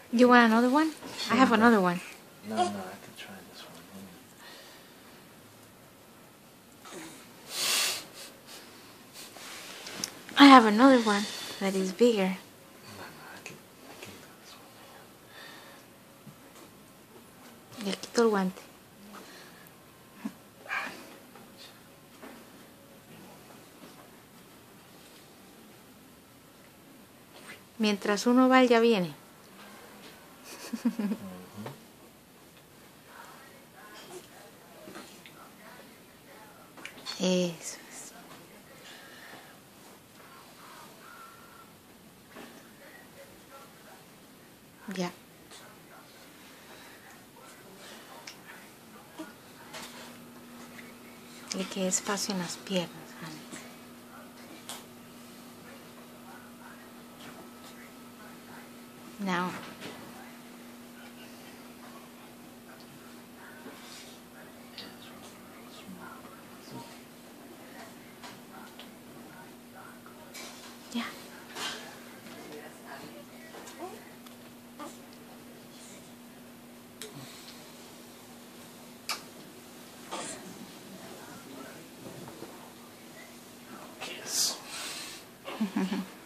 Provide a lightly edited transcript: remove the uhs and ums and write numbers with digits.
You want another one? I have another one. No, I can try this one. I have another one that is bigger. I can do this one. Le quito el guante. Mientras uno va, ya viene. Eso es. Ya. Le quede espacio en las piernas, honey. Now. Yeah. Kiss.